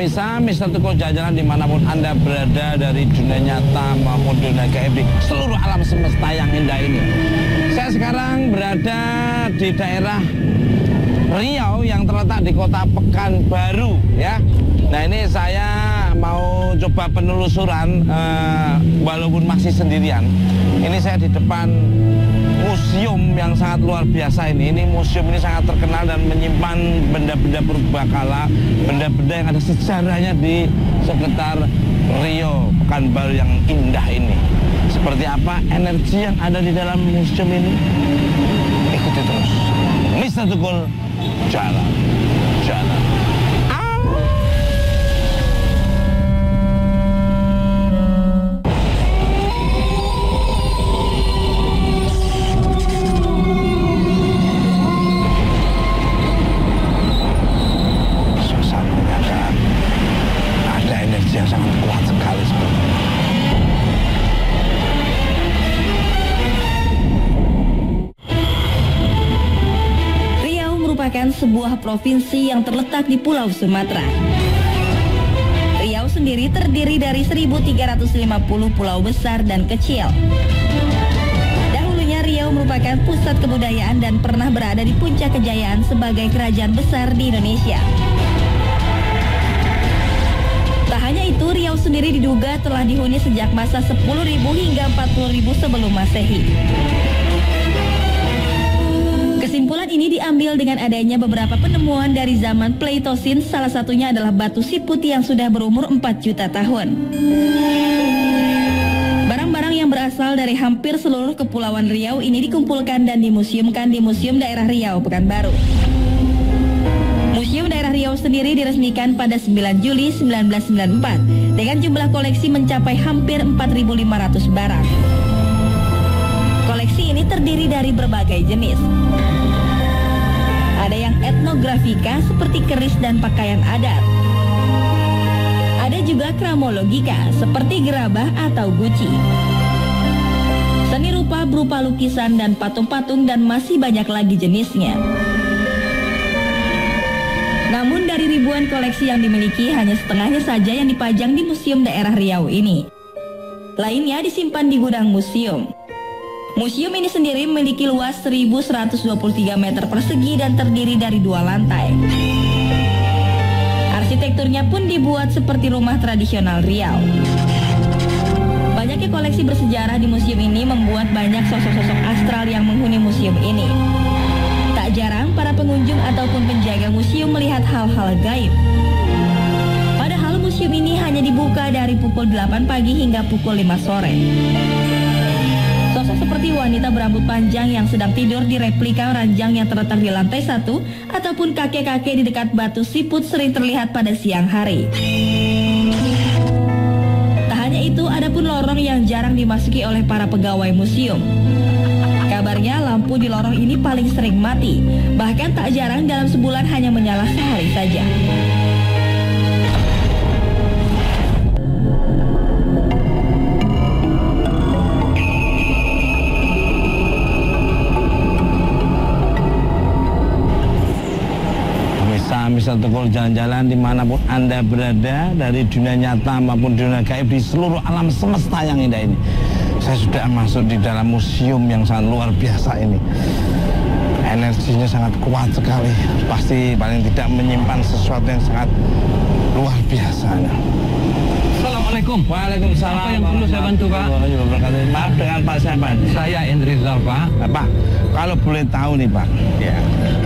Pemirsa, Mister Tukul jalan-jalan dimanapun Anda berada dari dunia nyata maupun dunia gaib di seluruh alam semesta yang indah ini. Saya sekarang berada di daerah Riau yang terletak di kota Pekanbaru ya. Nah ini saya mau coba penelusuran walaupun masih sendirian. Ini saya di depan museum yang sangat luar biasa ini. Museum ini sangat terkenal dan menyimpan benda-benda purbakala, benda-benda yang ada sejarahnya di sekitar Riau, Pekanbaru yang indah ini. Seperti apa energi yang ada di dalam museum ini? Ikuti terus. Mister Tukul jalan. Yang sangat kuat sekali sebenarnya. Riau merupakan sebuah provinsi yang terletak di Pulau Sumatera. Riau sendiri terdiri dari 1.350 pulau besar dan kecil. Dahulunya Riau merupakan pusat kebudayaan dan pernah berada di puncak kejayaan sebagai kerajaan besar di Indonesia. Tak hanya itu, Riau sendiri diduga telah dihuni sejak masa 10.000 hingga 40.000 sebelum Masehi. Kesimpulan ini diambil dengan adanya beberapa penemuan dari zaman Pleistocene, salah satunya adalah batu siput yang sudah berumur 4 juta tahun. Barang-barang yang berasal dari hampir seluruh kepulauan Riau ini dikumpulkan dan dimuseumkan di Museum Daerah Riau, Pekanbaru. Museum Daerah Riau sendiri diresmikan pada 9 Juli 1994 dengan jumlah koleksi mencapai hampir 4.500 barang. Koleksi ini terdiri dari berbagai jenis. Ada yang etnografika seperti keris dan pakaian adat. Ada juga kramologika seperti gerabah atau guci. Seni rupa berupa lukisan dan patung-patung dan masih banyak lagi jenisnya. Namun dari ribuan koleksi yang dimiliki, hanya setengahnya saja yang dipajang di Museum Daerah Riau ini. Lainnya disimpan di gudang museum. Museum ini sendiri memiliki luas 1.123 meter persegi dan terdiri dari 2 lantai. Arsitekturnya pun dibuat seperti rumah tradisional Riau. Banyaknya koleksi bersejarah di museum ini membuat banyak sosok-sosok astral yang menghuni museum ini. Tak jarang para pengunjung ataupun penjaga museum melihat hal-hal gaib. Padahal museum ini hanya dibuka dari pukul 8 pagi hingga pukul 5 sore. Sosok seperti wanita berambut panjang yang sedang tidur di replika ranjang yang terletak di lantai 1 ataupun kakek-kakek di dekat batu siput sering terlihat pada siang hari. Tak hanya itu, ada pun lorong yang jarang dimasuki oleh para pegawai museum. Kabarnya lampu di lorong ini paling sering mati, bahkan tak jarang dalam sebulan hanya menyala sehari saja. Mister Tukul jalan-jalan dimanapun Anda berada dari dunia nyata maupun dunia gaib di seluruh alam semesta yang indah ini. Saya sudah masuk di dalam museum yang sangat luar biasa ini. Energinya sangat kuat sekali. Pasti paling tidak menyimpan sesuatu yang sangat luar biasa. Assalamualaikum. Waalaikumsalam. Apa yang perlu saya bantu, Pak? Maaf, dengan Pak siapa? Saya Endrizal, Pak. Pak, kalau boleh tahu nih Pak, Ya.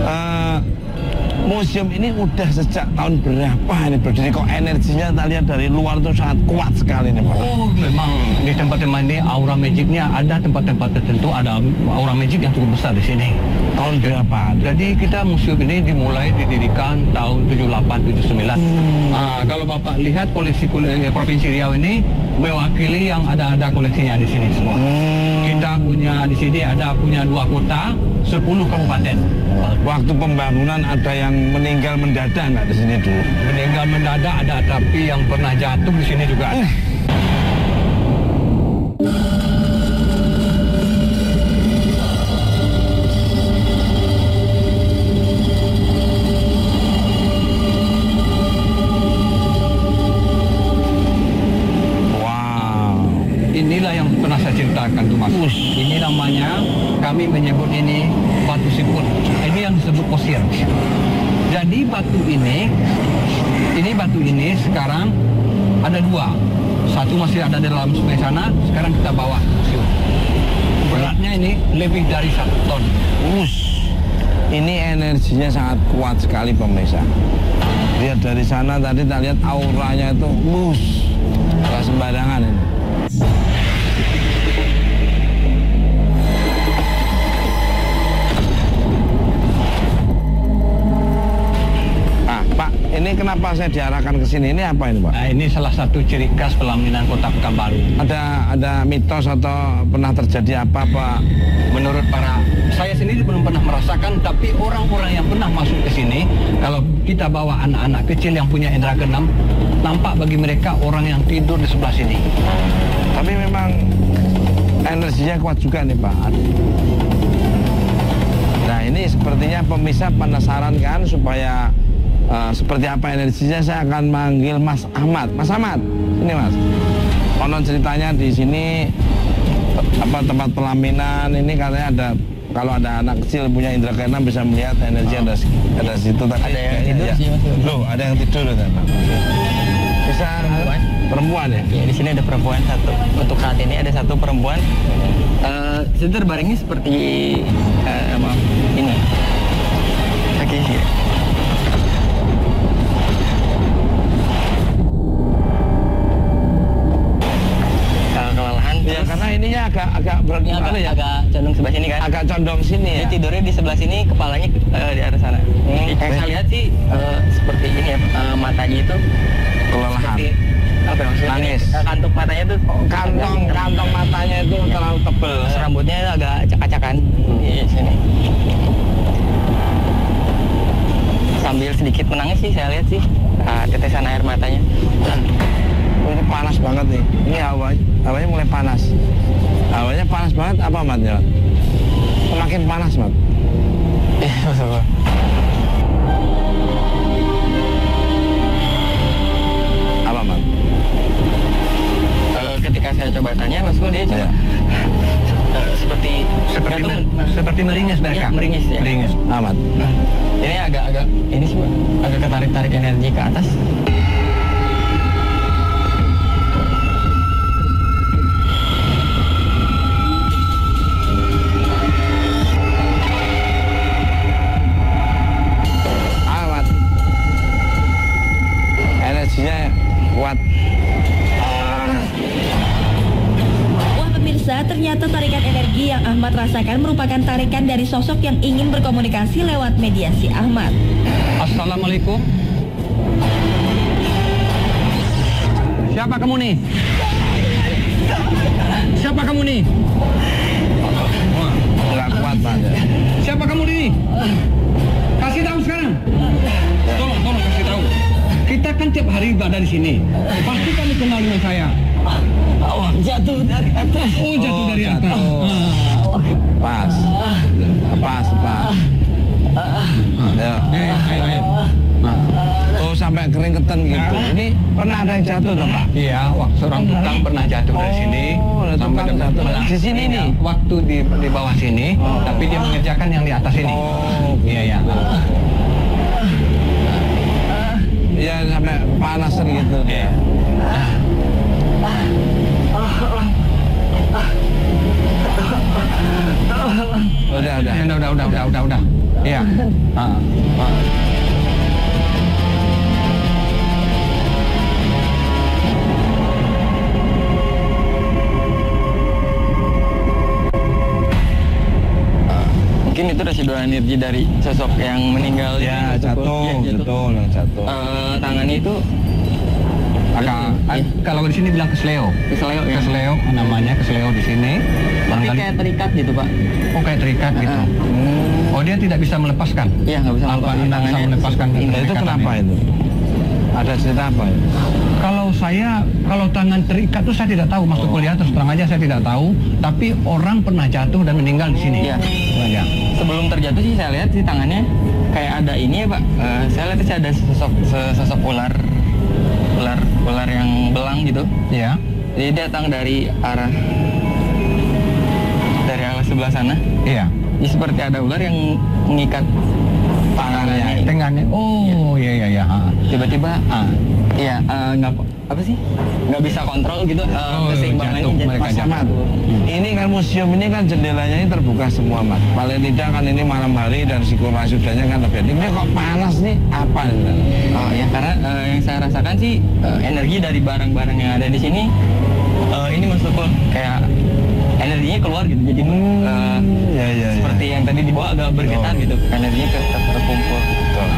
museum ini udah sejak tahun berapa ini berdiri? Kok energinya kita lihat dari luar tuh sangat kuat sekali nih Pak? Oh, memang di tempat-tempat ini aura magicnya ada tempat-tempat tertentu ada aura magic yang cukup besar di sini. Tahun berapa? Jadi kita museum ini dimulai didirikan tahun 78-79. Kalau Bapak lihat koleksi Provinsi Riau ini mewakili yang ada koleksinya di sini semua. Kita punya di sini punya 2 kota, 10 kabupaten. Waktu pembangunan ada yang meninggal mendadak nggak di sini dulu? Meninggal mendadak ada, tapi yang pernah jatuh di sini juga ada. Ini namanya, kami menyebut ini batu siput. Ini yang disebut posir. Jadi batu ini sekarang ada 2. Satu masih ada di dalam sungai sana, sekarang kita bawa museum. Beratnya ini lebih dari 1 ton. Ini energinya sangat kuat sekali pemirsa. Lihat dari sana tadi kita lihat auranya itu nggak sembarangan ini. Pak, ini kenapa saya diarahkan ke sini? Ini apa ini, Pak? Nah, ini salah satu ciri khas pelaminan Kota Pekanbaru. Ada mitos atau pernah terjadi apa, Pak? Menurut saya sendiri belum pernah merasakan, tapi orang-orang yang pernah masuk ke sini, kalau kita bawa anak-anak kecil yang punya indera keenam, nampak bagi mereka orang yang tidur di sebelah sini. Tapi memang energinya kuat juga nih, Pak. Nah, ini sepertinya pemirsa penasaran kan supaya seperti apa energinya. Saya akan manggil Mas Ahmad. Mas Ahmad, sini Mas. Konon ceritanya di sini tempat pelaminan ini katanya kalau ada anak kecil punya indera keenam bisa melihat energi ada situ tadi. Ada yang tidur sih Mas. Loh, ada yang tidur kan? Bisa perempuan ya? Ya, di sini ada perempuan satu. Untuk saat ini ada satu perempuan. Itu terbaringnya seperti ini. Oke sih. Ya, karena ininya agak bergimana ya? Agak condong sebelah sini kan? Agak condong sini ya? Dia tidurnya di sebelah sini, kepalanya di arah sana. Yang saya lihat sih seperti ini ya, matanya itu kelelahan. Apa ya maksudnya? Nangis. Kantuk matanya itu kantong matanya itu terlalu tebal. Rambutnya agak acak-acakan di sini. Sambil sedikit menangis sih saya lihat sih tetesan air matanya. Ini panas banget nih. Ini hawanya mulai panas. Hawanya panas banget apa, Mat? Ya? Semakin panas, Mat. Iya, betul. Apa, Mat? Ketika saya coba tanya, Mas Gu, dia coba seperti meringis mereka. Ya, meringis ya. Meringis. Amat. Ini ini sih agak ketarik-tarik energi ke atas. Energinya kuat. Wah pemirsa, ternyata tarikan energi yang Ahmad rasakan merupakan tarikan dari sosok yang ingin berkomunikasi lewat mediasi Ahmad. Assalamualaikum. Siapa kamu nih? Siapa kamu nih? Nggak kuat, Pak. Siapa kamu nih? Kasih tahu sekarang. Tolong kasih tahu. Kita kan tiap hari ibadah di sini. Pasti kamu kenal dengan saya. Jatuh dari atas. Oh, jatuh dari atas. Pas. Ayo. Oh, sampai keringetan gitu. Ini pernah ada yang jatuh toh, Pak? Iya, seorang tukang pernah jatuh dari sini. Sampai jatuh. Di sini nih. Waktu di bawah sini, tapi dia mengerjakan yang di atas ini. Oh, iya. Ya sampai panasan gitu dia. Udah. Iya. Mungkin itu residual energi dari sosok yang meninggal. Ya, jatuh. Tangannya itu kalau di sini bilang kesleo. Kesleo namanya, kesleo di sini. Tapi kayak terikat gitu, Pak. Oh, kayak terikat gitu. Oh, dia tidak bisa melepaskan. Iya, nggak bisa melepaskan tangannya. melepaskan. Itu kenapa itu? Ada cerita apa ya? Kalau tangan terikat itu saya tidak tahu. Masuk kuliah terus terang aja saya tidak tahu. Tapi orang pernah jatuh dan meninggal di sini. Iya. Ya. Sebelum terjatuh sih saya lihat sih tangannya kayak ada ini ya, Pak. Saya lihat sih ada sosok ular yang belang gitu. Iya. Jadi datang dari arah sebelah sana. Iya. Jadi seperti ada ular yang mengikat Tangannya. Oh, iya. Tiba-tiba, nggak bisa kontrol gitu keseimbangannya jatuh, jadi mereka pas jatuh. Mat, ini kan museum ini kan jendelanya ini terbuka semua, Mat. Paling tidak kan ini malam hari dan sirkulasi udaranya kan lebih. Ini kok panas nih? Apa ini? Oh ya, karena yang saya rasakan sih energi dari barang-barang yang ada di sini ini meskipun kayak energinya keluar gitu, jadi seperti yang tadi dibawa agak bergetar gitu, energinya terkumpul. Betul.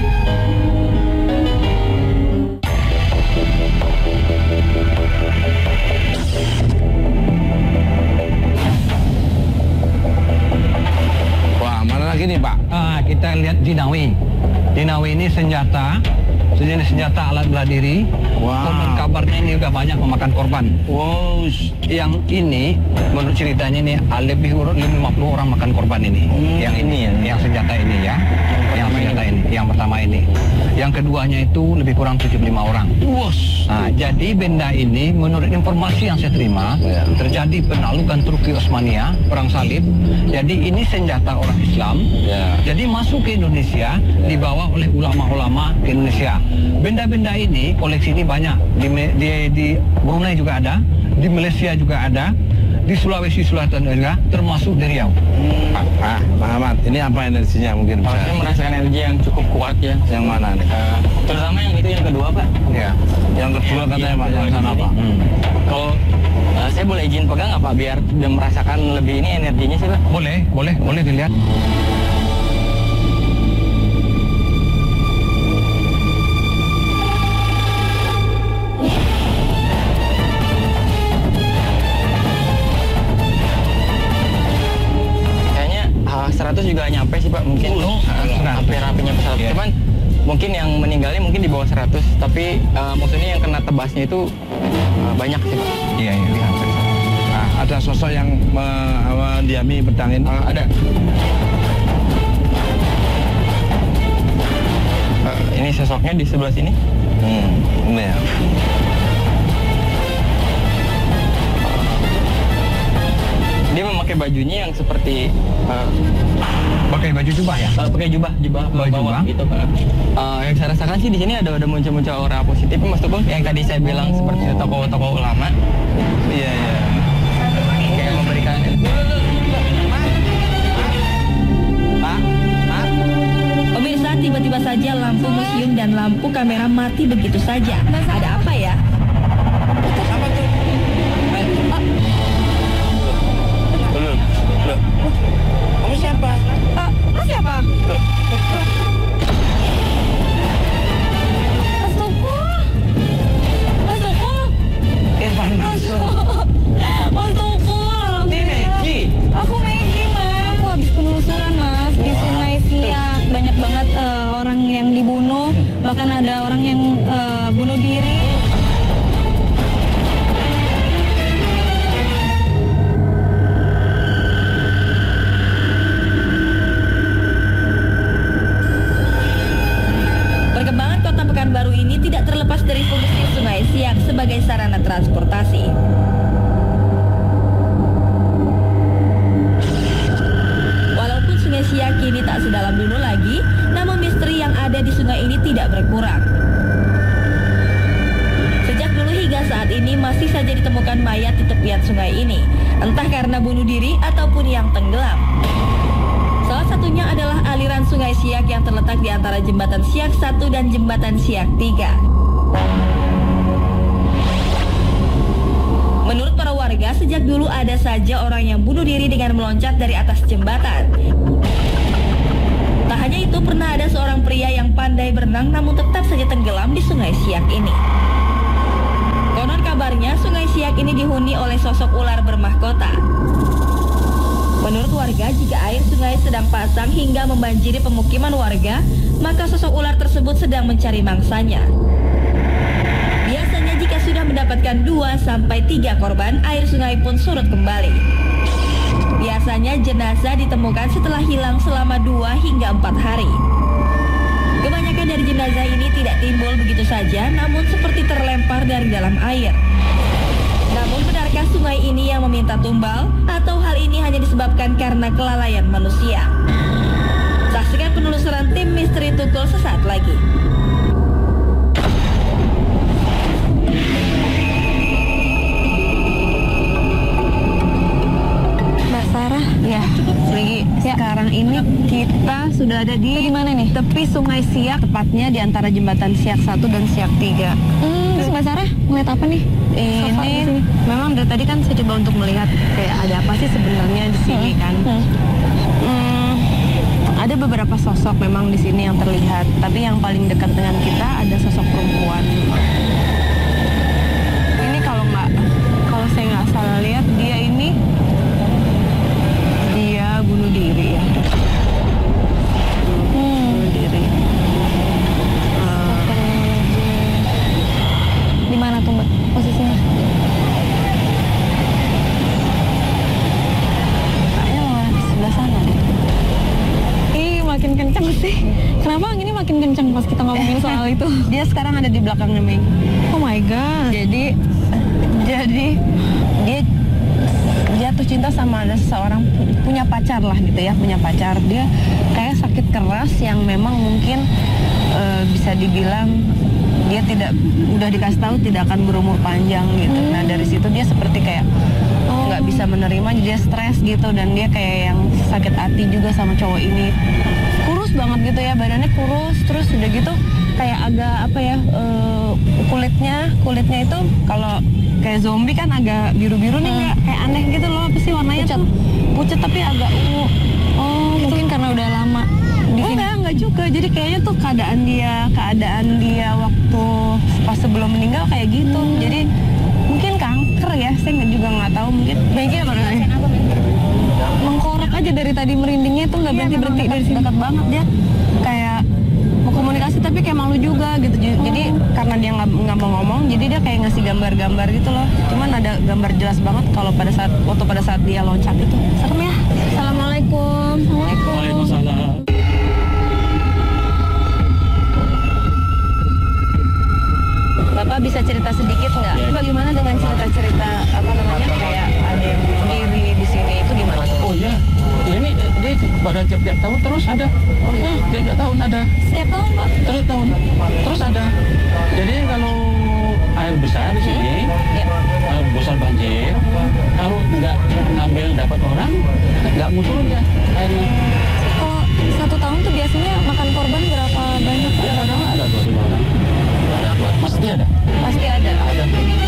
Wah, mana lagi nih, Pak? Kita lihat Dinawi. Dinawi ini sejenis senjata alat bela diri. Wow. Konon kabarnya ini juga banyak memakan korban. Wow. Yang ini, menurut ceritanya ini lebih kurang 50 orang makan korban ini. Yang ini ya, yang senjata ini ya. Yang pertama ini. Yang keduanya itu lebih kurang 75 orang. Wos. Nah, jadi benda ini menurut informasi yang saya terima terjadi penaklukan Turki Osmania, perang salib. Jadi ini senjata orang Islam. Jadi masuk ke Indonesia dibawa oleh ulama-ulama ke Indonesia. Benda-benda ini koleksi ini banyak di Brunei juga ada, di Malaysia juga ada, di Sulawesi Selatan juga, termasuk di Riau. Pak Ahmad, ini apa energinya mungkin? Kalau saya merasakan energi yang cukup kuat ya. Yang mana nih? Terutama yang itu yang kedua, Pak. Ya. Yang kedua katanya Pak, yang sana Pak. Kalau saya boleh izin pegang nggak Pak, biar udah merasakan lebih ini energinya sih Pak? Boleh dilihat. Kayaknya 100 juga nyampe sih Pak, mungkin hampir nyampe 100. Cuman mungkin yang meninggalnya mungkin di bawah 100, tapi maksudnya yang kena tebasnya itu banyak sih Pak. Iya. Nah, ada sosok yang mendiami pedang ini? Ada. Ini sosoknya di sebelah sini. Ini ya. Dia memakai bajunya yang seperti Pakai baju jubah ya? pakai jubah bawah gitu Pak. Yang saya rasakan sih di sini ada muncul-muncul aura positif, meskipun yang tadi saya bilang seperti tokoh-tokoh ulama. Iya. Kayak memberikan Pemirsa, tiba-tiba saja lampu museum dan lampu kamera mati begitu saja. Ada apa ya? Apa tuh? Loh. Kamu siapa? Lu siapa? Mas Tuku. Irfan Mansur. Mas Tuku. Ini Maggie. Aku Maggie, Mas. Aku habis penelusuran, Mas. Di Sungai Siak banyak banget orang yang dibunuh. Bahkan ada orang yang bunuh diri. Perkembangan kota Pekanbaru ini tidak terlepas dari fungsi Sungai Siak sebagai sarana transportasi. Walaupun Sungai Siak kini tak sedalam dulu lagi, namun misteri yang ada di sungai ini tidak berkurang. Sejak dulu hingga saat ini masih saja ditemukan mayat di tepian sungai ini, entah karena bunuh diri ataupun yang tenggelam. Salah satunya adalah aliran Sungai Siak yang terletak di antara Jembatan Siak 1 dan Jembatan Siak 3. Menurut para warga, sejak dulu ada saja orang yang bunuh diri dengan meloncat dari atas jembatan. Tak hanya itu, pernah ada seorang pria yang pandai berenang namun tetap saja tenggelam di Sungai Siak ini. Konon kabarnya Sungai Siak ini dihuni oleh sosok ular bermahkota. Menurut warga, jika air sungai sedang pasang hingga membanjiri pemukiman warga, maka sosok ular tersebut sedang mencari mangsanya. Biasanya jika sudah mendapatkan 2-3 korban, air sungai pun surut kembali. Biasanya jenazah ditemukan setelah hilang selama 2 hingga 4 hari. Kebanyakan dari jenazah ini tidak timbul begitu saja, namun seperti terlempar dari dalam air. Namun benarkah sungai ini yang meminta tumbal, atau hal ini hanya disebabkan karena kelalaian manusia. Saksikan penelusuran tim Misteri Tukul sesaat lagi. Mbak Sarah, ya, Ligi. Ya. Sekarang ini kita sudah ada di mana nih? Tepi Sungai Siak, tepatnya di antara jembatan Siak 1 dan Siak 3. Terus Mbak Sarah ngeliat apa nih? Ini memang dari tadi kan saya coba untuk melihat kayak ada apa sih sebenarnya di sini kan. Ada beberapa sosok memang di sini yang terlihat, tapi yang paling dekat dengan kita ada sosok perempuan. Ini kalau saya nggak salah lihat dia bunuh diri ya. Bunuh diri. Di mana tuh Mbak posisinya? Kayaknya malah di sebelah sana deh. Ih, makin kenceng sih. Kenapa anginnya makin kenceng pas kita ngomongin soal itu? Dia sekarang ada di belakangnya Ming. Oh my god. Jadi dia jatuh cinta sama ada seseorang, punya pacar lah gitu ya, punya pacar. Dia kayak sakit keras yang memang mungkin bisa dibilang dia udah dikasih tahu tidak akan berumur panjang gitu. Nah dari situ dia seperti kayak nggak bisa menerima, jadi dia stres gitu, dan dia kayak yang sakit hati juga sama cowok ini. Kurus banget gitu ya, badannya kurus, terus udah gitu kayak agak apa ya, kulitnya itu kalau kayak zombie kan agak biru-biru nih, kayak aneh gitu loh. Apa sih warnanya tuh? Pucat tapi agak ungu. Oh, mungkin karena udah lama di sini. Enggak juga. Jadi kayaknya tuh keadaan dia waktu pas sebelum meninggal kayak gitu. Jadi mungkin kanker ya, saya juga nggak tahu. Mungkin apa namanya? Mengkorek aja dari tadi, merindingnya itu nggak berhenti dari sini. Dekat banget dia, kayak mau komunikasi tapi kayak malu juga gitu. Jadi karena dia nggak mau ngomong, jadi dia kayak ngasih gambar-gambar gitu loh. Cuman ada gambar jelas banget kalau pada saat dia loncat itu. Serem ya. Assalamualaikum. Waalaikumsalam. Bapak bisa cerita sedikit nggak? Ya. Bagaimana dengan cerita-cerita apa namanya, kayak ada yang bunuh diri di sini, itu gimana? Oh ya, ini dia pada tiap tahun terus ada. Oh ya, tiap tahun ada. Setiap tahun Pak? Terus ada. Jadi kalau air besar di sini, air besar banjir, kalau nggak ngambil dapat orang, nggak muncul ya airnya. Kalau 1 tahun tuh biasanya makan korban berapa banyak Pak? Ada 25 orang. Pasti ada. Pasti ada. Ada.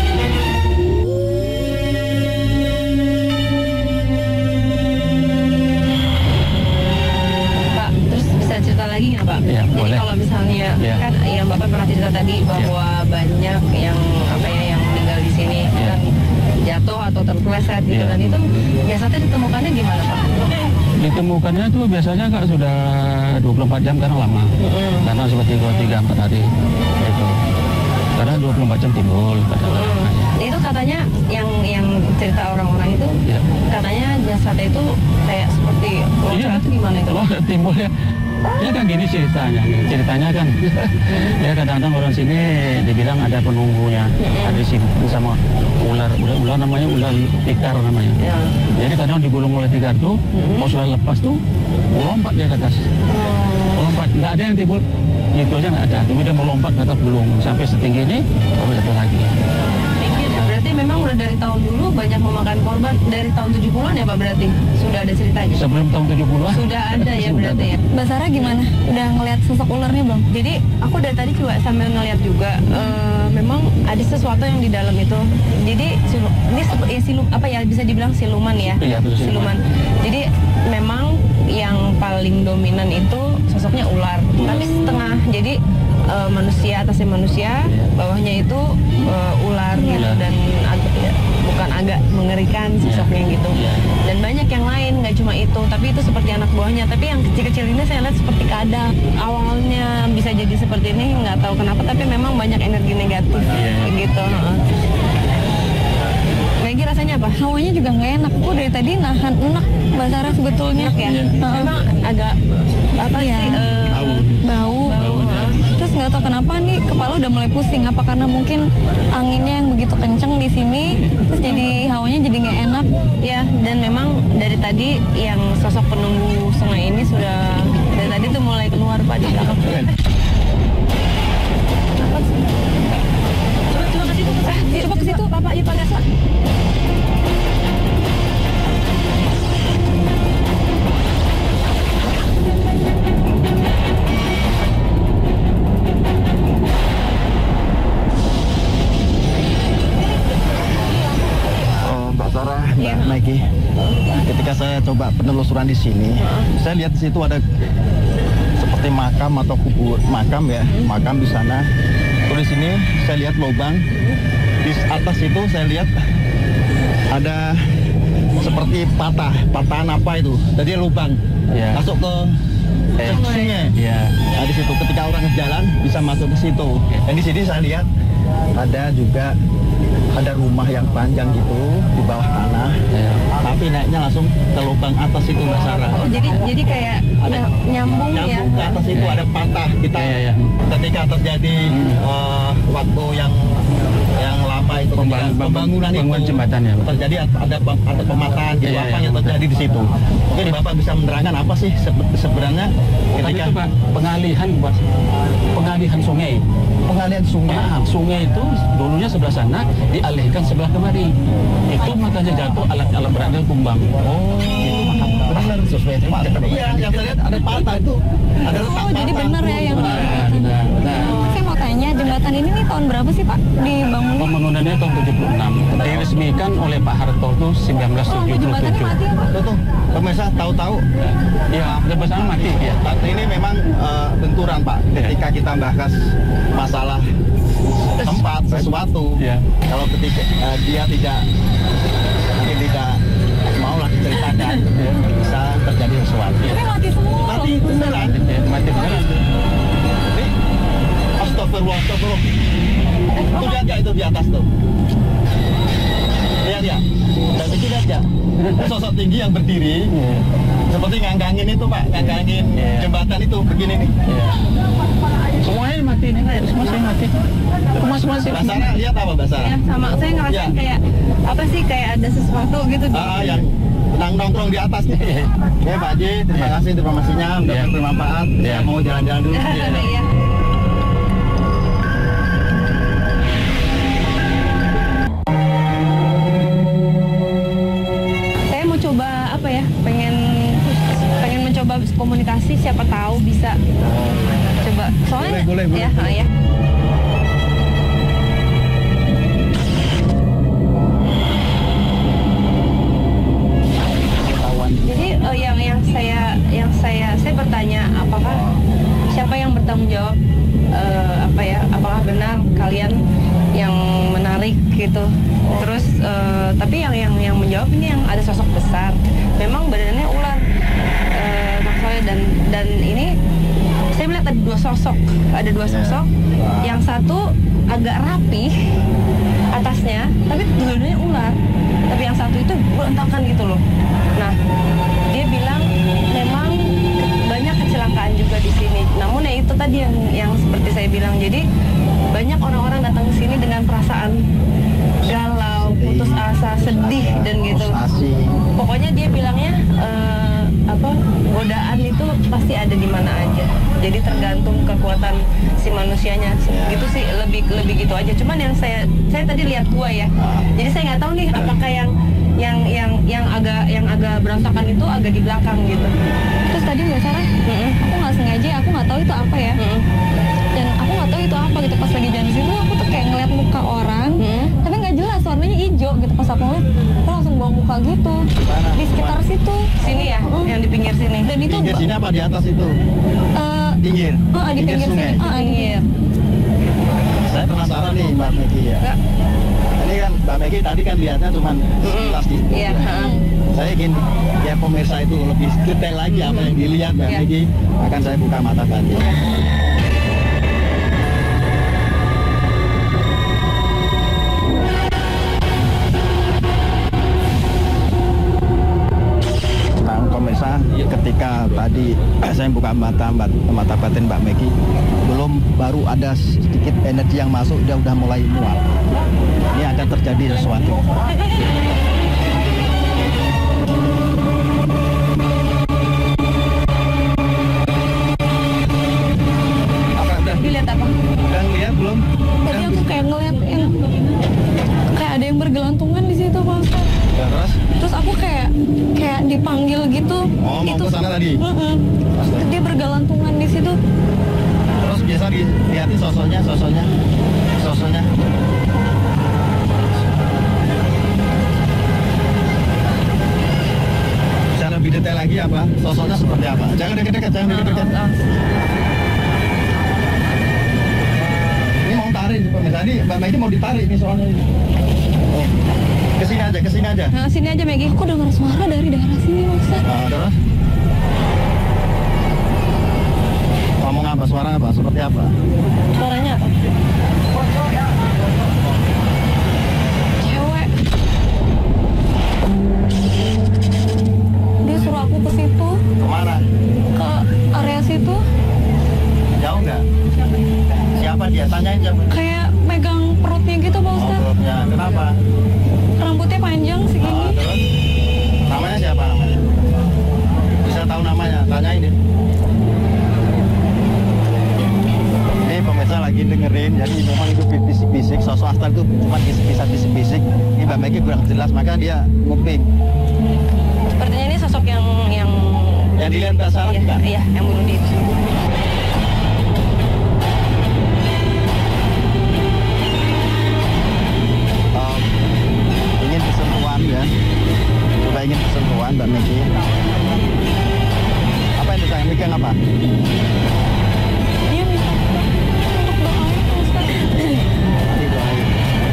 Pak, terus bisa cerita lagi nggak Pak? Iya, Jadi boleh. kalau misalnya Iya. kan yang Bapak pernah cerita tadi bahwa banyak yang yang meninggal di sini Iya. kan jatuh atau terpeleset gitu, Iya. dan itu biasanya ditemukannya gimana Pak? Ditemukannya tuh biasanya Kak sudah 24 jam karena lama. Karena seperti 3-4 hari gitu. Karena 24 jam timbul padahal. Itu katanya yang cerita orang-orang itu, Iya. katanya jasadnya itu kayak seperti loncat itu gimana itu? Oh, timbul ya. Ya kan gini ceritanya kan. Ya kadang-kadang orang sini dibilang ada penunggunya, ada simpu sama ular namanya ular tikar namanya. Ya. Jadi kadang digulung oleh tikar tuh, kalau sudah lepas tuh, lompat dia ke atas. Lompat, nggak ada yang timbul, itu aja nggak ada. Tapi dia mau lompat ke atas gulung sampai setinggi ini, baru jatuh lagi. Berarti memang udah dari tahun dulu banyak memakan korban, dari tahun 70-an ya Pak, berarti sudah ada ceritanya? Sebelum tahun 70-an. Sudah ada ya Sudah berarti ya? Mbak Sarah gimana? Udah ngeliat sosok ularnya belum? Jadi aku dari tadi coba sambil ngeliat juga, memang ada sesuatu yang di dalam itu. Jadi bisa dibilang siluman ya? Iya, betul, siluman. Jadi memang yang paling dominan itu sosoknya ular, tapi setengah. Jadi manusia, atasnya manusia, bawahnya itu ular gitu, dan bukan agak mengerikan sosoknya gitu. Dan banyak yang lain, nggak cuma itu, tapi itu seperti anak buahnya. Tapi yang kecil-kecil ini saya lihat seperti kadal. Awalnya bisa jadi seperti ini, nggak tahu kenapa, tapi memang banyak energi negatif gitu. Lagi rasanya apa? Hawanya juga nggak enak. Aku dari tadi nahan enak Mbak Sarah sebetulnya. Enak ya? Memang agak apa sih? Bau. Bau. Terus nggak tahu kenapa nih kepala udah mulai pusing. Apa karena mungkin anginnya yang begitu kenceng di sini, terus jadi hawanya jadi nggak enak. Ya, dan memang dari tadi yang sosok penunggu sungai ini sudah dari tadi tuh mulai keluar Pak di belakang. Coba ke situ, Bapak, yuk Pak Gasa. Mbak Sarah, Mbak Maggie, ketika saya coba penelusuran di sini, saya lihat di situ ada seperti makam atau kubur makam ya, makam di sana. Terus di sini saya lihat lubang. Di atas itu saya lihat ada seperti patahan apa itu. Jadi lubang masuk ke sungai. Nah, di situ ketika orang jalan bisa masuk ke situ. Dan di sini saya lihat ada rumah yang panjang gitu di bawah tanah, tapi naiknya langsung ke lubang atas itu Mbak Sarah. Oh, jadi kayak nyambung ya. Nyambung ke atas itu ada patah. Kita ketika terjadi waktu yang lama itu pembangunan jembatan ya, Pak. terjadi ada pematahan gitu, apa yang terjadi di situ. Mungkin Bapak bisa menerangkan apa sih sebenarnya ketika itu, Pak, pengalihan sungai. Pengalihan sungai. Sungai itu dulunya sebelah sana dialihkan sebelah kemari. Itu makanya jatuh alat-alat berat tumbang. Itu makam benar sesuai itu. Iya, yang saya lihat ada patah itu. Ada retak Jadi patah. benar ya yang. Saya mau tanya, jembatan ini nih tahun berapa sih Pak dibangun? Pembangunannya tahun 76. Diresmikan oleh Pak Harto itu 1977. Jembatannya mati ya Pak? Tuh, pemirsa tahu-tahu Ya, jembatan mati ya. ini memang benturan Pak. Ketika kita bahas masalah tempat sesuatu, kalau ketika dia tidak mau lah diceritakan, bisa terjadi sesuatu. Tapi mati semua. Mati beneran. Mati beneran. Ini astagfirullah. Tuh lihat ya itu di atas tuh. Lihat ya. Dan itu lihat ya. Itu sosok tinggi yang berdiri. Seperti ngangkangin itu Pak, ngangkangin jembatan itu begini nih. Semuanya mati nih, semua mati. Semua sih. Mbak Sarah lihat apa Mbak Sarah? Ya, sama saya ngerasain kayak apa sih, kayak ada sesuatu gitu. Yang nongkrong di atas nih. Oke Pak Haji, terima kasih informasinya, mudah-mudahan bermanfaat. Saya mau jalan-jalan dulu. Iya. Saya mau coba apa ya? Pengen mencoba komunikasi, siapa tahu bisa coba. Soalnya boleh. ya. Jadi yang saya bertanya, apakah siapa yang bertanggung jawab, apakah benar kalian yang menarik gitu. Terus tapi yang menjawab ini yang ada sosok besar, memang badannya ular, maksudnya, dan ini saya melihat ada dua sosok, yang satu agak rapih atasnya, tapi dua-duanya ular, tapi yang satu itu berontakan gitu loh. Nah, dia bilang memang banyak kecelakaan juga di sini. Namun ya itu tadi yang seperti saya bilang, jadi banyak orang-orang datang ke sini dengan perasaan galau, putus asa, sedih dan gitu. Pokoknya dia bilangnya godaan itu pasti ada di mana aja. Jadi tergantung kekuatan si manusianya. Gitu sih, lebih gitu aja. Cuman yang saya tadi lihat gua ya. Jadi saya nggak tahu nih apakah yang agak berantakan itu agak di belakang gitu. Terus tadi Mbak Sarah, aku nggak sengaja, aku nggak tahu itu apa ya. Dan aku nggak tahu itu apa gitu, pas lagi jalan di situ aku tuh kayak ngeliat muka orang, tapi nggak jelas warnanya hijau gitu. Pas aku ngeliat, aku langsung bawa muka gitu di sekitar situ. Sini ya, yang di pinggir sini. Dan itu Pinggir sini apa di atas itu? Pinggir. di pinggir sungai. sini. Pinggir. Saya penasaran nih Mbak Maggie ya. Ini kan Mbak Maggie tadi kan lihatnya cuma sekilas gitu. Iya. Saya ingin ya pemirsa itu lebih detail lagi apa yang dilihat Mbak Maggie, akan saya buka mata batin. Nah, pemirsa Pemirsa, ketika tadi saya buka mata batin Mbak Megi, baru ada sedikit energi yang masuk, dia udah mulai mual. Ini akan terjadi sesuatu. Dilihat apa? Udah ngeliat belum? Tadi aku kayak ngeliat kayak ada yang bergelantungan di situ Pak Ustadz. Terus aku kayak dipanggil gitu. Oh, mau ke sana tadi? Dia bergelantungan di situ. Terus biasa dilihatin sosoknya. Bisa lebih detail lagi apa? Sosoknya seperti apa? Jangan dekat-dekat. Ini mau tarik pemirsa, ini Mbak Megi mau ditarik nih soalnya. Oh. Kesini aja. Nah, sini aja Megi. Aku dengar suara dari daerah sini Pak Ustadz. Terus? Ngomong apa? Suara apa? Seperti apa? Suaranya apa? Cewek. Dia suruh aku ke situ. Kemana? Ke area situ. Jauh nggak? Siapa dia? Tanyain siapa? Kayak megang perutnya gitu Pak Ustadz. Perutnya. Kenapa? Rambutnya panjang segini. Terus? Namanya siapa namanya? Bisa tahu namanya? Tanyain deh. Ini pemirsa lagi dengerin, jadi memang itu bisik-bisik. Sosok Astral itu cuma bisa bisik-bisik. Ini Mbak Megi kurang jelas, maka dia nguping. Sepertinya ini sosok yang dilihat Mbak Sarah enggak? Iya, yang bunuh diri. Ingin kesentuhan ya. Coba ingin kesentuhan Mbak Megi. Apa itu sayang? Megang apa? Dia minta untuk doain Pak Ustadz. Tadi doain.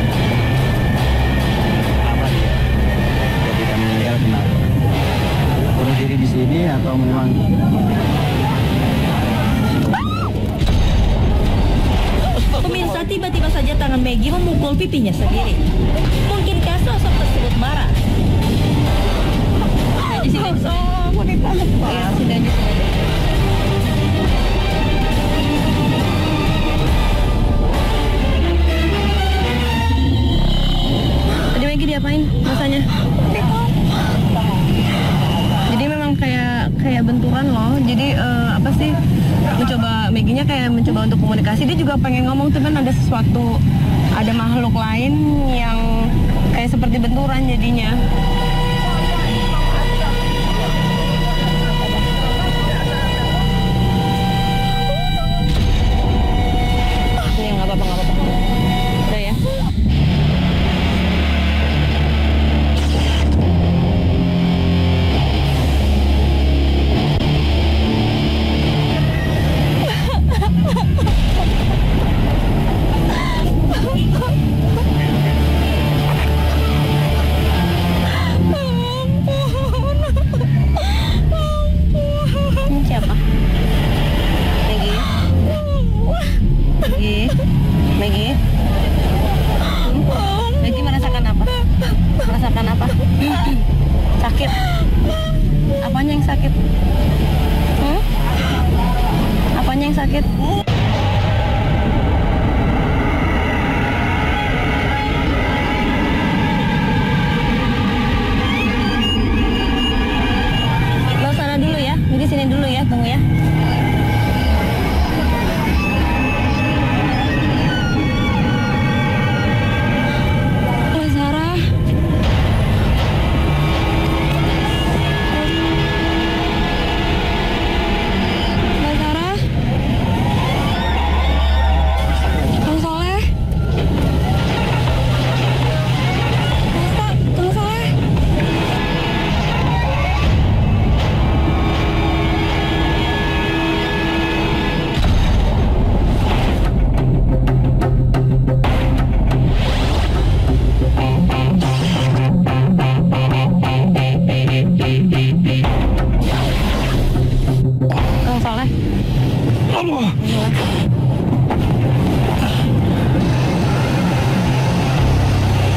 Apa dia? Jadi kan meninggal kenapa? Bunuh diri di sini atau memang? Pemirsa, tiba-tiba saja tangan Megi memukul pipinya sendiri. Mungkinkah sosok tersebut marah? Di sini. Aku ditangkap. Ya, sudah di sini. Tadi Megi diapain rasanya? Jadi memang kayak benturan loh. Jadi apa sih? Meginya kayak mencoba untuk komunikasi. Dia juga pengen ngomong, cuman ada sesuatu, ada makhluk lain yang kayak seperti benturan jadinya. Ini nggak apa-apa. Udah ya. Ini siapa? Megi? Megi merasakan apa? Sakit? Apanya yang sakit? Apanya yang sakit? Lo sana dulu ya, Megi sini dulu ya, tunggu ya.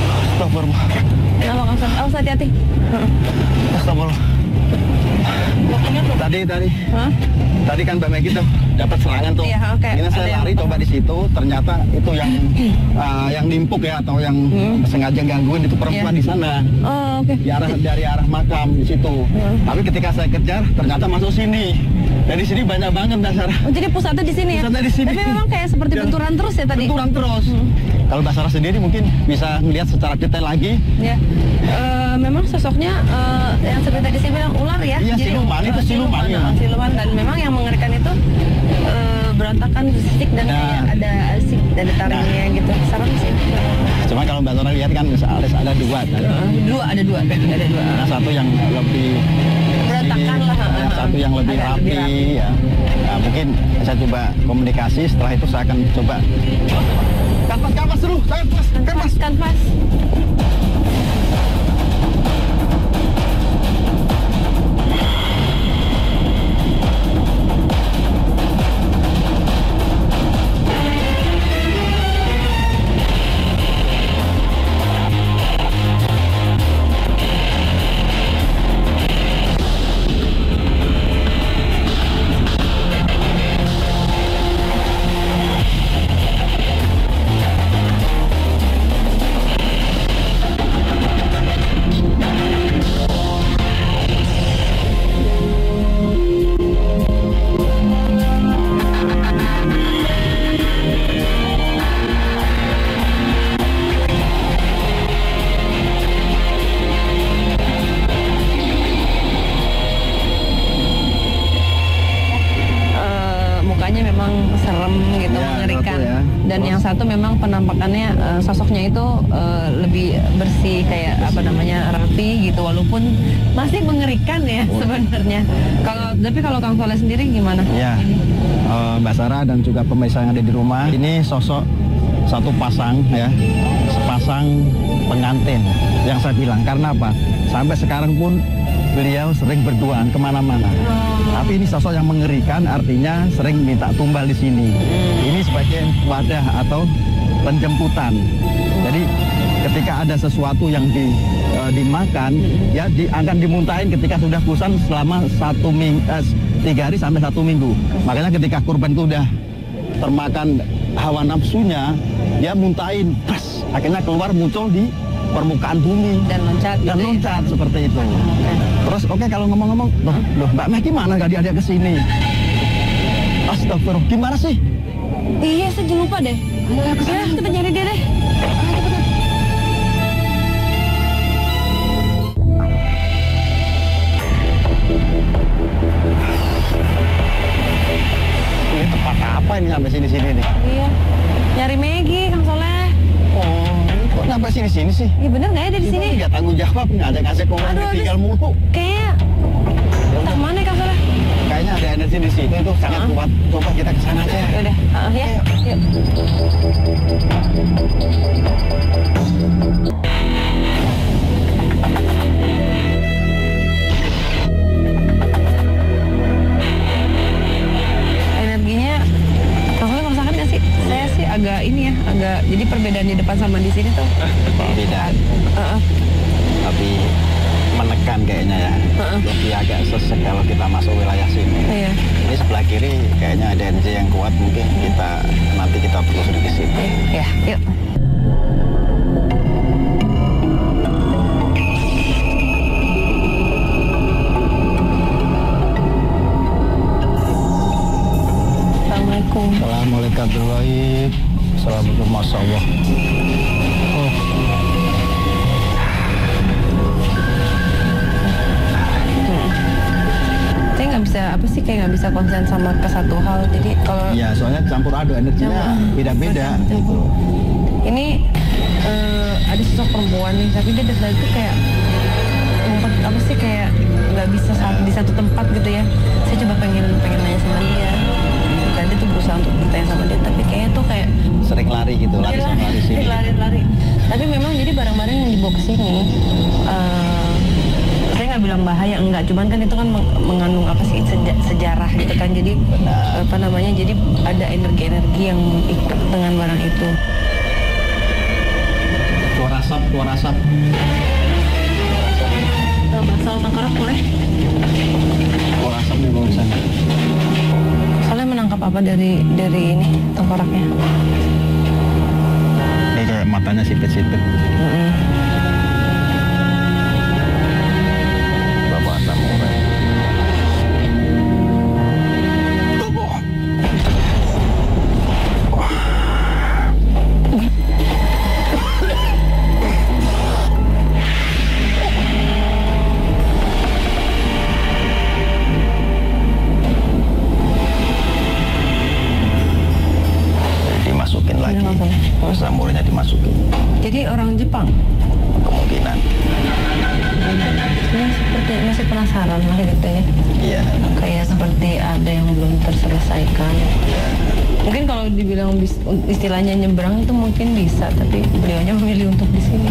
Astagfirullah. Kenapa Kang Ustadz? Hati-hati. Astagfirullah. Tadi kan Mbak Maggie tuh dapat serangan tuh. Iya, oke. Ini saya Ada lari yang- coba di situ, ternyata itu yang nimpuk ya atau yang sengaja gangguin itu perempuan Iya. di sana. Oh, oke. Dari arah makam di situ. Tapi ketika saya kejar ternyata masuk sini. Dari sini banyak banget Mbak Sarah. Oh, jadi pusatnya di sini ya? Pusatnya di sini. Tapi memang kayak seperti Ya. benturan terus ya tadi? Benturan terus. Kalau Mbak Sarah sendiri mungkin bisa melihat secara detail lagi. Ya, memang sosoknya yang seperti tadi saya bilang ular ya. Iya, siluman, itu siluman, ya. Siluman, dan memang yang mengerikan itu berantakan fisik dan Nah. kayak ada asik dari taringnya gitu. Serem sih. Cuma kalau Mbak Sarah lihat kan ada dua kan. Ada dua. Yang satu yang lebih Berantakan ini, lah. yang satu yang lebih Agak lebih rapi rapi. ya. Nah, mungkin saya coba komunikasi, setelah itu saya akan coba kanvas dulu, Kanvas. Mukanya memang serem gitu, Ya, mengerikan. satu ya. Dan yang satu memang penampakannya sosoknya itu lebih bersih, kayak apa namanya, rapi gitu, walaupun masih mengerikan ya sebenarnya. Tapi kalau Kang Soleh sendiri gimana? Ya, Mbak Sarah dan juga pemirsa yang ada di rumah, ini sosok satu pasang ya, sepasang pengantin yang saya bilang. Karena apa? Sampai sekarang pun beliau sering berduaan kemana-mana. Tapi ini sosok yang mengerikan, artinya sering minta tumbal di sini. Ini sebagai wadah atau penjemputan. Jadi ketika ada sesuatu yang dimakan, ya akan dimuntahin ketika sudah bosan selama 3 hari sampai 1 minggu. Makanya ketika kurban itu udah termakan hawa nafsunya, dia muntahin, akhirnya keluar muncul di permukaan bumi Dan loncat gitu ya? loncat seperti itu. Terus oke, kalau ngomong-ngomong, loh Mbak Meh gimana nggak diajak ke sini? Astagfirullah, gimana sih? Iya, saya lupa deh. Ya, kita nyari dia deh. Ini tempat apa ini sampai sini-sini nih? Iya, nyari Maggie, Kang Soleh. Oh, ini kok sampai sini-sini sih? Iya bener nggak ya dari sini? Nggak tanggung jawab, nggak ada kasih orang Aduh, tinggal mulu. Kayaknya entah mana ya, Kang Soleh. Kayaknya ada energi di sini itu sangat kuat. Coba kita ke sana aja. Yaudah, ya. Yuk. Energinya, Kang Soleh merasakan nggak sih? Saya sih agak jadi perbedaan di depan sama di sini tuh. Perbedaan, tapi menekan kayaknya ya. Lebih agak sesek kalau kita masuk wilayah sini. Iya. Ini sebelah kiri kayaknya ada energi yang kuat, mungkin nanti kita telusuri ke situ. Ya, yuk. Assalamualaikum. Assalamualaikum warahmatullahi wabarakatuh. Assalamualaikum warahmatullahi Saya kayak nggak bisa konsen sama ke satu hal. Jadi kalau Ya, soalnya campur aduk energinya beda-beda. campur. Ini ada sosok perempuan nih, tapi dia dari tadi tuh kayak ngumpet apa sih, kayak nggak bisa di satu tempat gitu ya. Saya coba pengen nanya sama dia. Tadi tuh berusaha untuk bertanya sama dia, tapi kayaknya tuh kayak Sering lari gitu, lari sana lari sini. lari. Tapi memang jadi barang-barang yang dibawa ke sini, saya nggak bilang bahaya, enggak. Cuman kan itu kan mengandung apa sih, sejarah gitu kan. Jadi apa namanya, jadi ada energi-energi yang ikut dengan barang itu. Keluar asap. Masalah tangkarak boleh? Keluar asap nih, Bang. apa dari ini tengkoraknya? Dia kayak matanya sipit-sipit. Bapak samurai. Dimasukin lagi, samurainya dimasukin. Jadi orang Jepang? Kemungkinan. Ini seperti masih penasaran lah gitu ya. Iya. Kayak seperti ada yang belum terselesaikan. Mungkin kalau dibilang istilahnya nyebrang itu mungkin bisa, tapi beliaunya memilih untuk di sini.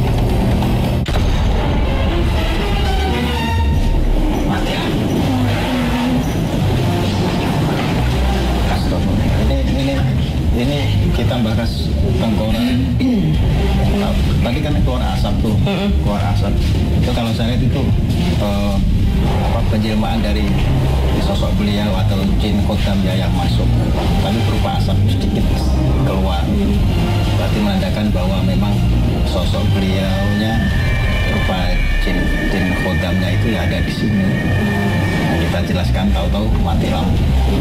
Ini kita bahas tengkorak. Tadi kan keluar asap tuh, keluar asap. Itu kalau saya lihat itu penjelmaan dari sosok beliau atau jin kodamnya yang masuk. Tapi berupa asap sedikit keluar. Berarti menandakan bahwa memang sosok beliaunya berupa jin kodamnya itu ya ada di sini. Nah, kita jelaskan tahu-tahu mati lampu.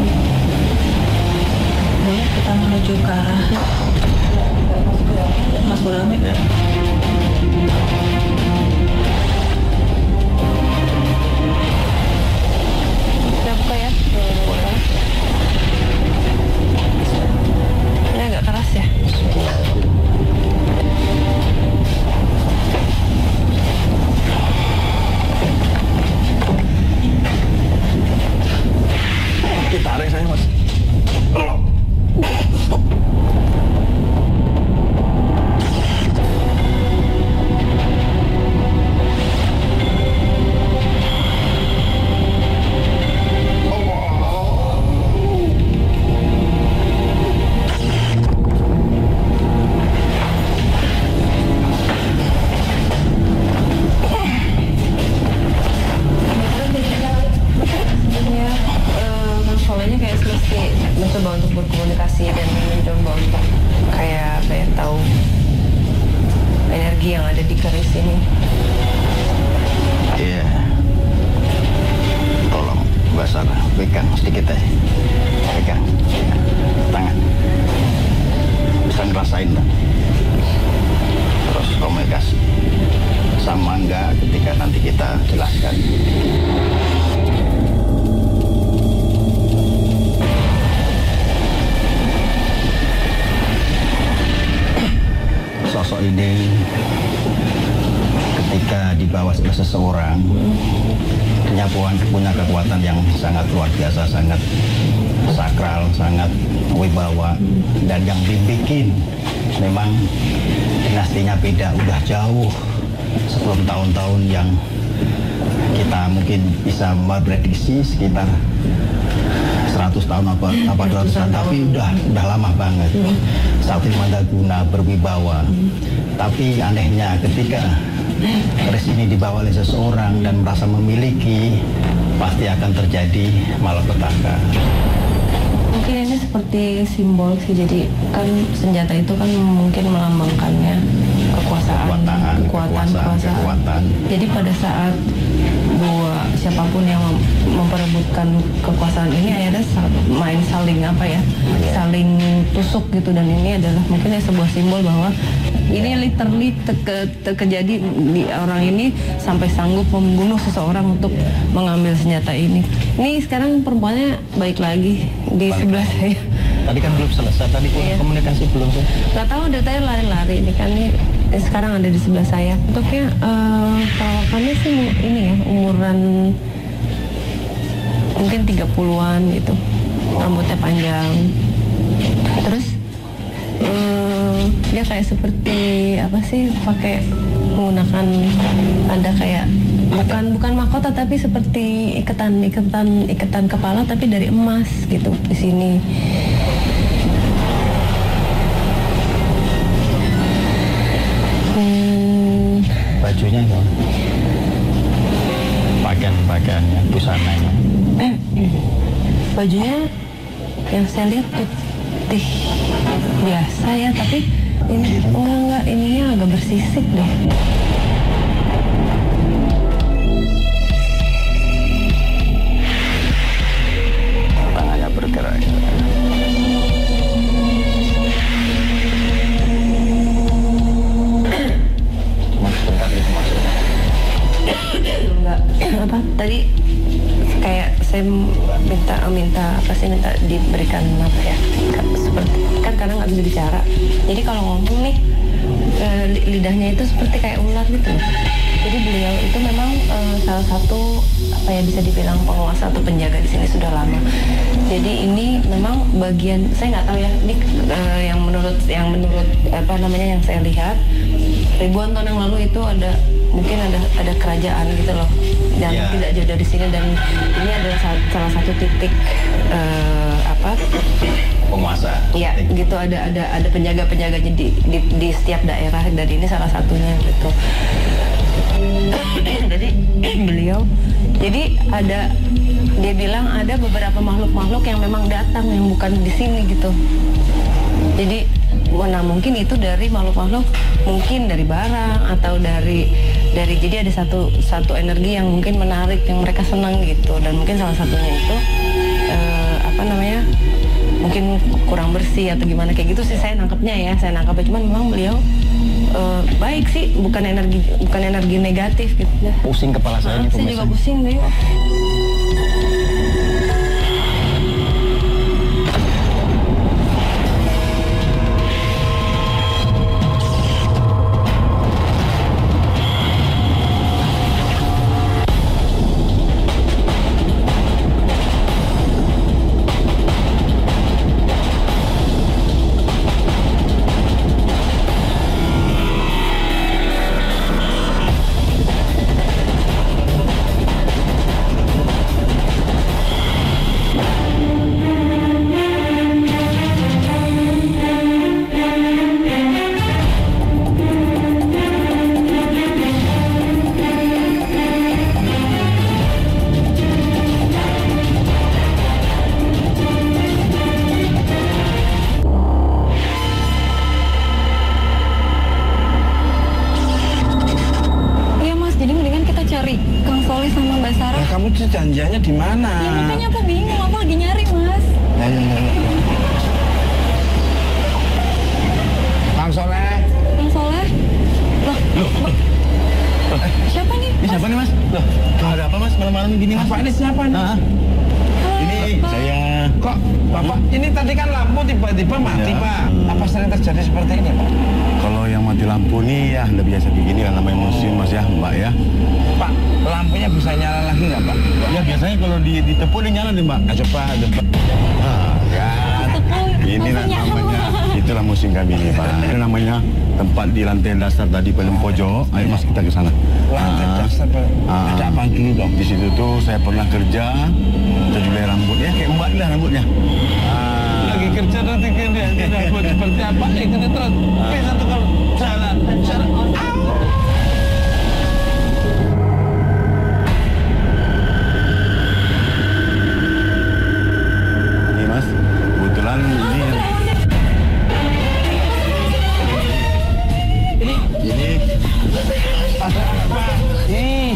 Kita menuju ke arah Mas Burami. Ya. Kita buka ya. Ini agak keras ya. Ditarik saya, Mas. Soalnya kayak mesti mencoba untuk berkomunikasi dan mencoba untuk kayak apa ya, tahu energi yang ada di keris ini. Iya. Tolong Mbak Sarah pegang sedikit aja. Pegang tangan. Bisa ngerasain Mbak. Terus komunikasi. Sama enggak ketika nanti kita jelaskan. Sosok ini ketika dibawa oleh seseorang punya kekuatan yang sangat luar biasa, sangat sakral, sangat wibawa, dan yang dibikin memang dinastinya beda, udah jauh sebelum tahun-tahun yang kita mungkin bisa memprediksi sekitar 100 tahun apa 200 tahun, tapi udah lama banget. Sakti Mandaguna berwibawa. Tapi anehnya ketika keris ini dibawa oleh seseorang dan merasa memiliki, pasti akan terjadi malapetaka. Mungkin ini seperti simbol sih, jadi kan senjata itu kan mungkin melambangkannya kekuasaan. Jadi pada saat siapapun yang memperebutkan kekuasaan ini akhirnya main saling saling tusuk gitu, dan ini adalah mungkin sebuah simbol bahwa ini literally terjadi di orang ini sampai sanggup membunuh seseorang untuk mengambil senjata ini. Ini sekarang perempuannya balik lagi di sebelah saya. Tadi kan belum selesai, tadi komunikasi belum sih? Gak tahu, datanya lari-lari. Ini kan sekarang ada di sebelah saya. Bentuknya perawakannya sih ini ya, umuran mungkin 30-an gitu. Rambutnya panjang. Terus dia kayak seperti apa sih, pakai menggunakan ada kayak bukan mahkota tapi seperti ikatan kepala tapi dari emas gitu di sini. Bajunya itu pakaiannya, busananya. Bajunya Yang saya lihat putih biasa ya, tapi ini enggak, ininya agak bersisik deh. Tangannya bergerak. Enggak apa tadi kayak saya minta diberikan apa ya, seperti kan karena nggak bisa bicara, jadi kalau ngomong nih lidahnya itu seperti kayak ular gitu loh. Jadi beliau itu memang salah satu apa ya, bisa dibilang penguasa atau penjaga di sini sudah lama. Jadi ini memang bagian, saya nggak tahu ya, ini yang menurut apa namanya yang saya lihat, ribuan tahun yang lalu itu mungkin ada kerajaan gitu loh, dan tidak jauh dari sini, dan ini adalah salah satu titik Penguasa. Iya, gitu, ada penjaga-penjaganya di setiap daerah, dan ini salah satunya gitu. Jadi beliau, dia bilang ada beberapa makhluk-makhluk yang memang datang yang bukan di sini gitu. Jadi mana mungkin itu dari makhluk-makhluk, mungkin dari barang atau dari jadi ada satu energi yang mungkin menarik, yang mereka senang gitu, dan mungkin salah satunya itu mungkin kurang bersih atau gimana kayak gitu sih saya nangkepnya cuman memang beliau baik sih, bukan energi negatif gitu. Pusing kepala saya nih, saya juga pusing deh. Kamu tuh janjiannya di mana? Ya makanya aku bingung, aku lagi nyari, Mas. Kang Soleh. Kang Soleh? Loh. Siapa nih? Ini siapa nih, Mas? Loh, ada apa, Mas? Malam-malam gini, Mas? Bapak ini siapa nih? Ini saya. Kok Bapak ini tadi kan lampu tiba-tiba mati, Pak. Apa sering terjadi seperti ini, Pak? Kalau yang mati lampu nih ya udah biasa begini kan, namanya musim, Mas ya, Mbak ya. Pak, lampunya bisa nyala lagi nggak, Pak? Ya biasanya kalau ditepuk dia nyala nih, Mbak. Coba. Ini namanya, itulah musim kami ini, Pak. Ini namanya tempat di lantai dasar tadi paling pojok. Ayo Mas, kita ke sana. Lantai dasar, Pak. Ada apa dulu dong? Di situ tuh saya pernah kerja, kita julai rambut ya, kayak Mbak lah rambutnya. Lagi kerja nanti dia rambut seperti apa? Itu terus bisa tuh kalau jalan. Ini Mas, kebetulan ini. Ada apa? Ih,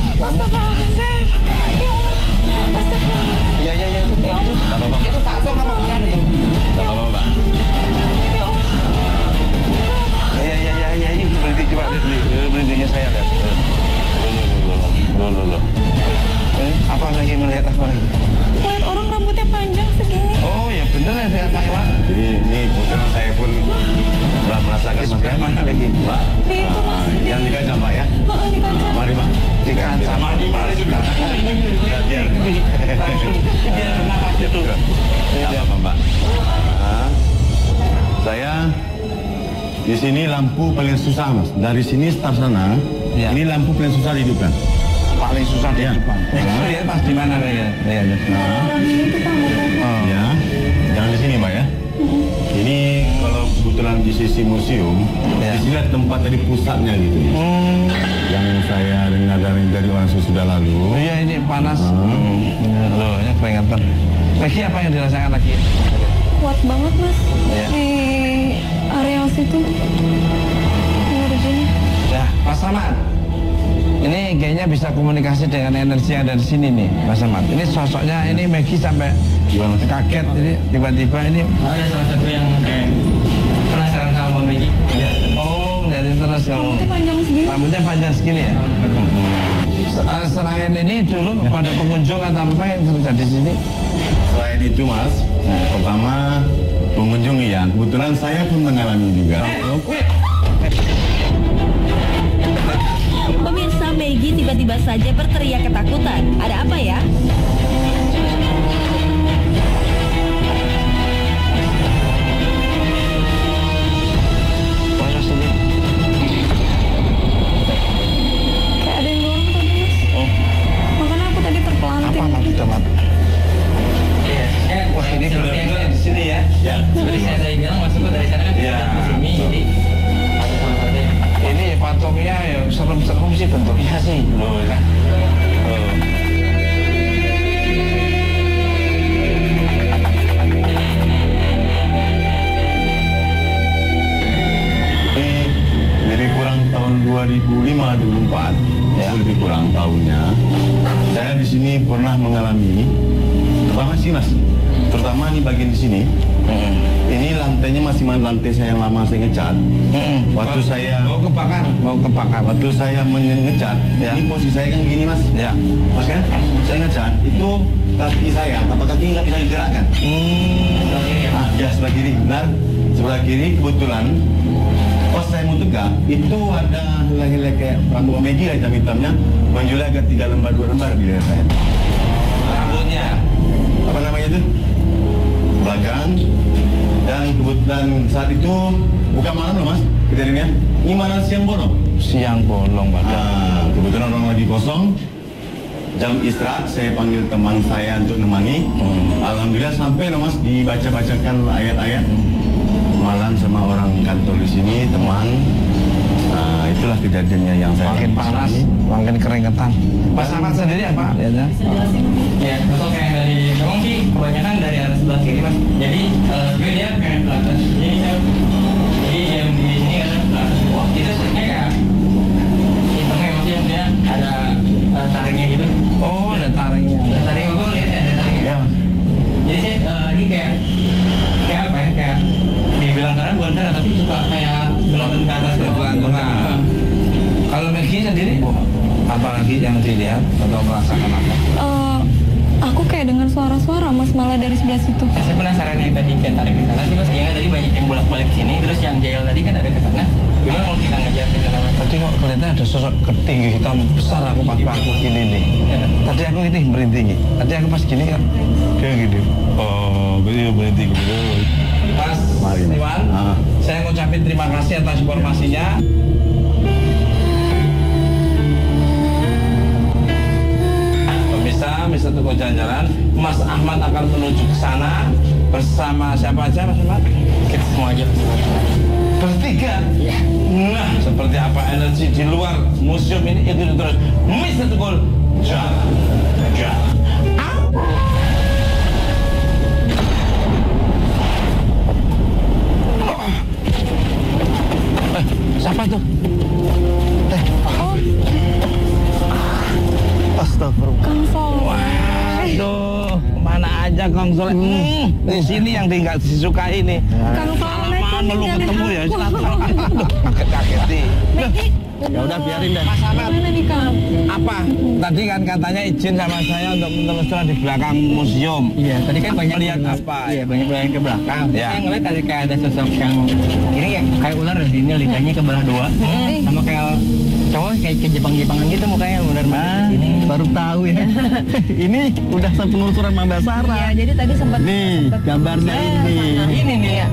ya. Itu tato apa bukan itu? Tidak apa-apa, Pak. Ya, ini berhenti coba berhentinya saya lihat. Loh. Apa lagi melihat apa lagi? Lihat orang rambutnya panjang segini. Oh ya bener ya saya Pak. Jadi ini kebetulan saya pun sudah merasakan Mas ya. Mana lagi? Mbak, Itu Mas. yang di kaca Mbak ya. Di kaca. Mari Mbak. Di kaca. Mari juga. Biar napas itu. Tidak apa Mbak. Saya di sini lampu paling susah Mas. Dari sini start sana, ini lampu paling susah dihidupkan. Paling susah di depan. Lihat pas di mana ya? Ya, jangan di sini Mbak ya. Ini kalau kebetulan di sisi museum, di sini tempat dari pusatnya gitu. Yang saya dengar dari orang sudah lalu. Iya ini panas. Loh, ini peringatan. Lagi apa yang dirasakan lagi? kuat banget mas Iya. di areal situ. Energinya. Ya, Mas Ahmad. Ini kayaknya bisa komunikasi dengan energi yang ada di sini nih, Mas Ahmad. Ini sosoknya ini Maggie sampai kaget ini tiba-tiba ini. Ada salah satu yang kayak penasaran sama Mbak Maggie. Oh, jadi terus kamu. Rambutnya panjang segini. Rambutnya panjang segini ya. Selain ini dulu pada pengunjung atau apa yang terjadi di sini? Selain itu Mas, pertama pengunjung ya, kebetulan saya pun mengalami juga. Pemirsa, Maggie tiba-tiba saja berteriak ketakutan. Ada apa ya? Mana sini? Kayak ada yang dorong tadi mas. Oh, Makanya aku tadi terpelanting. apa Mas Ahmad? Iya. Wah, ini benar-benar di sini ya. Ya, Seperti saya bilang masuk dari sana kan Iya. di sini jadi ada salah satu yang Ini patungnya ya serem-serem sih bentuknya sih. Loh kan. Oh. ini lebih kurang tahun 2005-2004, Ya. lebih kurang tahunnya. Saya di sini pernah mengalami, terutama sih Mas, terutama ini bagian di sini. Ini lantainya masih lantai saya yang lama saya ngecat. Waktu saya mau kebakar. Waktu saya ngecat, Ya. ini posisi saya kan gini Mas. Ya. Mas kan, saya ngecat, itu kaki saya, tapak kaki nggak bisa digerakkan. Ya sebelah kiri, benar. Sebelah kiri kebetulan pas saya mau tegak, itu ada helai-helai kayak rambut Maggie lah hitam-hitamnya, menjual agak 3 lembar 2 lembar di leher saya. Rambutnya. Apa namanya itu? Belakang. Dan kebetulan saat itu bukan malam loh Mas, kejadiannya. Ini malam siang bolong. Siang bolong badan. Kebetulan orang lagi kosong. Jam istirahat saya panggil teman saya untuk nemani. Alhamdulillah sampai loh Mas dibaca-bacakan ayat-ayat. Malam sama orang kantor di sini teman. Nah, itulah kejadiannya yang saya Makin panas, makin keringetan. Mas Ahmad sendiri apa? Lihatnya. ya untuk kayak dari memang sih kebanyakan dari arah sebelah kiri mas. Jadi gue dia kayak belakang. Jadi yang di sini ada belakang. Wah itu sebenarnya kayak hitamnya maksudnya dia ada taringnya gitu. Oh, ada taringnya. Ada taring gue lihat ada taringnya. Ya. Jadi sih ini kayak apa ya kayak dibilang karena bukan karena tapi suka kayak gelantungan ke atas. Gelantungan. Kalau Maggie sendiri, apalagi yang dilihat atau merasakan apa? Aku kayak dengar suara-suara mas malah dari sebelah situ. Saya penasaran yang tadi kayak tarik ke sana sih mas. Yang tadi banyak yang bolak-balik sini, terus yang jail tadi kan ada ke sana. Gimana kalau kita ngejar ke sana? Tadi kok kelihatan ada sosok tinggi hitam besar aku pas aku gini nih. Tadi aku ini berhenti. Tadi aku pas gini kan kayak gini. Oh, berhenti gitu. Mas Iwan, saya ngucapin terima kasih atas informasinya. Bisa Tugu Jalan-Jalan. Mas Ahmad akan menuju ke sana bersama siapa aja Mas Ahmad? Kita semua aja. Bertiga. Iya. Nah, seperti apa energi di luar museum ini itu terus Mr. Tugu Jalan-Jalan. Siapa tuh? Astagfirullah. Kang Soleh. Waduh, mana aja Kang Soleh? Di sini yang tinggal disuka ini. Kang Soleh kok Mana lu ninggalin ketemu ya? aku? Kaget-kaget nih. Maggie, Ya udah biarin deh. Mas Ahmad, gimana nih Kang? apa? Tadi kan katanya izin sama saya untuk menelusuri di belakang museum. Iya, tadi kan banyak Lihat apa? Iya, banyak yang ke belakang. Ya. Saya ngeliat tadi kayak ada sosok yang ini kayak ular di sini lidahnya kebelah dua, sama kayak cowok kayak ke Jepang-Jepangan gitu mukanya benar ini. Baru tahu ya. Ini udah penelusuran Mamba Iya, Sarah. jadi tadi sempat Nih, gambarnya ini. Ini nih ya.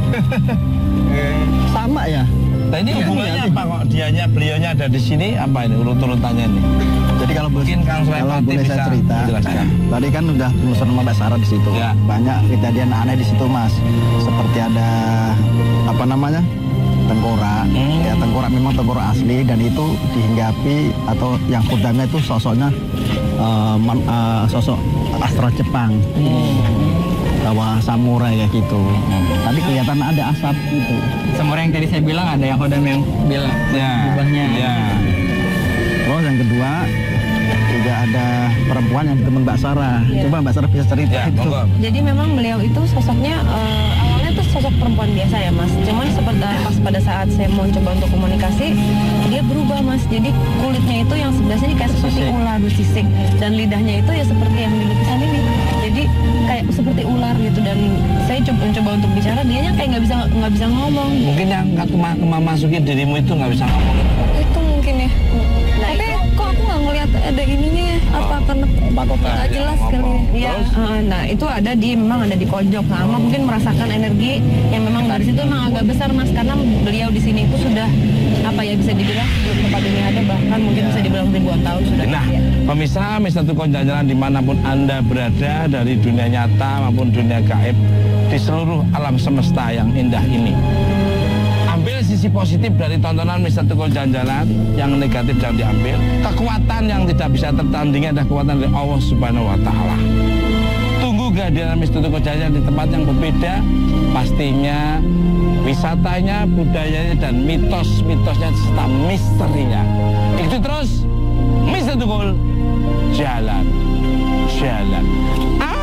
Sama ya? Nah ini hubungannya apa kok beliaunya ada di sini? Apa ini urut-urutannya nih? Jadi kalau Mungkin Kang Sulaiman kalau boleh bisa saya cerita, menjelaskan. tadi kan udah penelusuran Mamba Sarah di situ. Ya. Banyak kejadian aneh di situ, Mas. Seperti ada apa namanya? Tengkorak. Ya, tengkorak memang tengkorak asli dan itu dihinggapi atau yang kudamnya itu sosoknya sosok Astra Jepang. bawah samurai kayak gitu. Tadi kelihatan ada asap gitu. Samurai yang tadi saya bilang ada yang Hodam yang bilang jubahnya. Ya. Terus yang kedua juga ada perempuan yang teman Mbak Sarah. Coba Mbak Sarah bisa cerita Ya, itu. monggo. Jadi memang beliau itu sosoknya awalnya tuh sosok perempuan biasa ya Mas. Cuman seperti pas pada saat saya mau coba untuk komunikasi, dia berubah Mas. Jadi kulitnya itu yang sebelah sini kayak seperti ular bersisik, dan lidahnya itu ya seperti yang di lukisan ini. Jadi kayak seperti ular gitu, dan saya coba untuk bicara, dianya kayak nggak bisa ngomong. Mungkin yang memasuki dirimu itu nggak bisa ngomong. Itu mungkin ya. Nah, Tapi itu. kok aku nggak ngeliat ada ininya ya? Apa karena nggak jelas kali ya? Iya, nah itu memang ada di pojok sama, mungkin merasakan energi yang memang dari situ memang agak besar Mas, karena beliau di sini itu sudah apa ya, bisa dibilang sebelum tempat ini ada, bahkan mungkin bisa dibilang ribuan tahun sudah. Nah, pemirsa Mr. Tukul Jalan-Jalan dimanapun Anda berada, dari dunia nyata maupun dunia gaib, di seluruh alam semesta yang indah ini, ambil sisi positif dari tontonan Mr. Tukul Jalan-Jalan, yang negatif jangan diambil. Kekuatan yang tidak bisa tertandingi adalah kekuatan dari Allah Subhanahu wa Ta'ala. Tunggu kehadiran Mr. Tukul Jalan-Jalan di tempat yang berbeda. Pastinya wisatanya, budayanya, dan mitos-mitosnya serta misterinya. Itu terus Mr. Tukul Jalan-Jalan.